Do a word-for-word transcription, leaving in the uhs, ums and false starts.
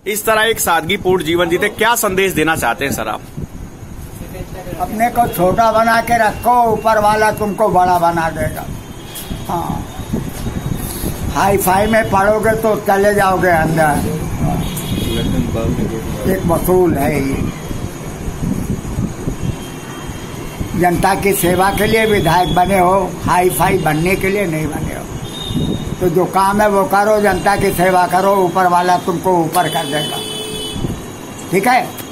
इस तरह एक सादगीपूर्ण जीवन जीते, क्या संदेश देना चाहते हैं सर आप? अपने को छोटा बना के रखो, ऊपर वाला तुमको बड़ा बना देगा। हाँ, हाई फाई में पढ़ोगे तो चले जाओगे अंदर। एक वसूल है ये, जनता की सेवा के लिए विधायक बने हो, हाई फाई बनने के लिए नहीं बने हो। तो जो काम है वो करो, जनता की सेवा करो, ऊपर वाला तुमको ऊपर कर देगा। ठीक है।